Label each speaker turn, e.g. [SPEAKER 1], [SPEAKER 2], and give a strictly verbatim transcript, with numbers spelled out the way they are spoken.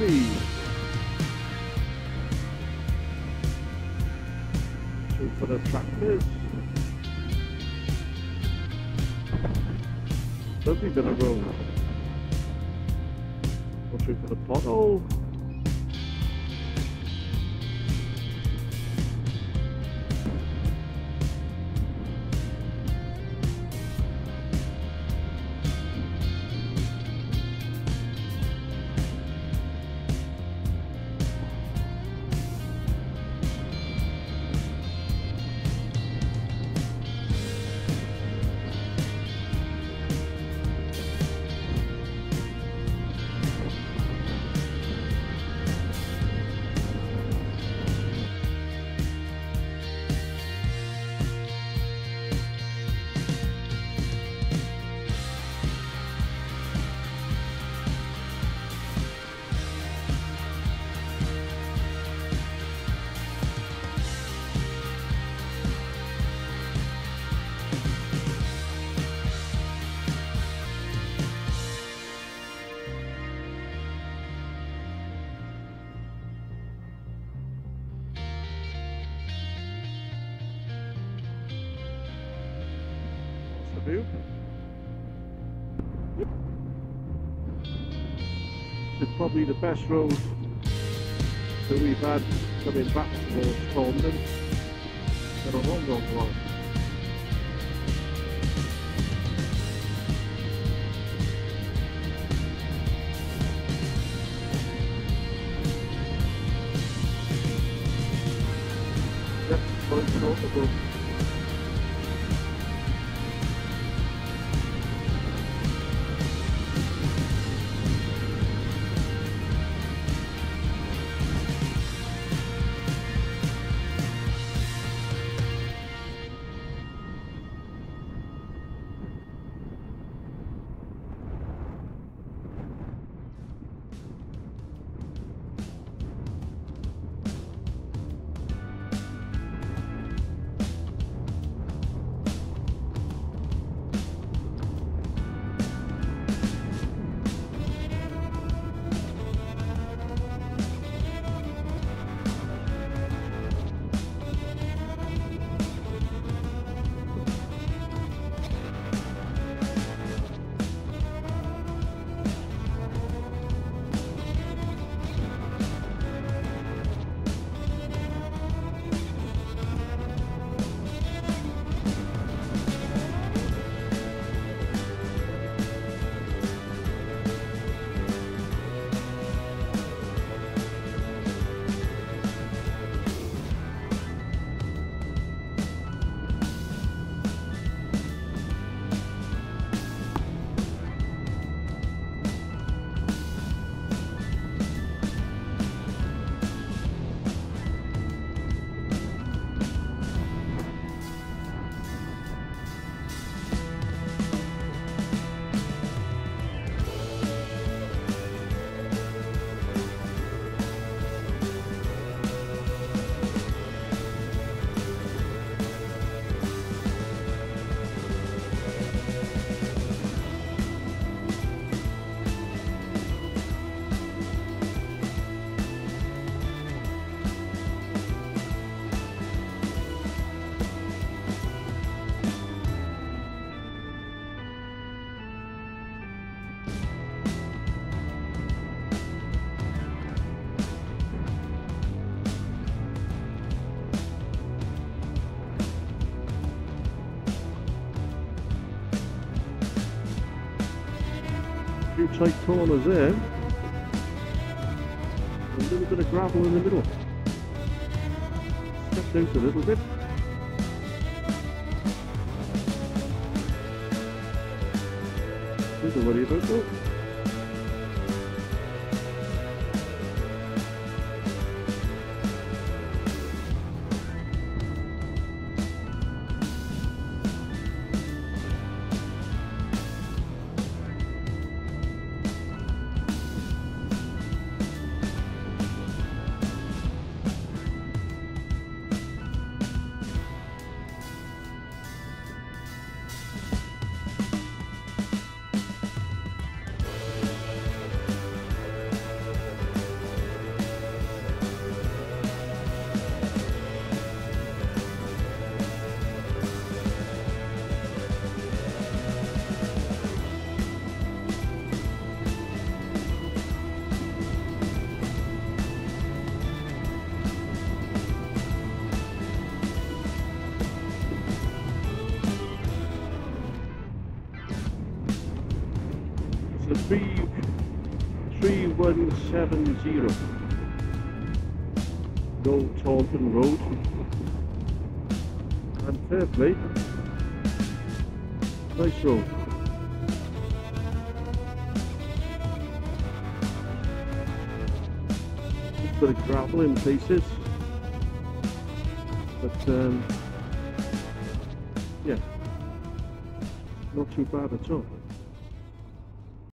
[SPEAKER 1] three. Two for the tractors. Lovely bit of road. Go through for the pothole. View. It's probably the best road that we've had coming back towards Taunton in a long, long while. Yep, quite notable. Few tight corners there. A little bit of gravel in the middle. Stepped out a little bit. Nothing to worry about though. three three one seven zero. Old Taunton Road. And fair play. Nice road. A bit of gravel in places. But um, yeah, not too bad at all.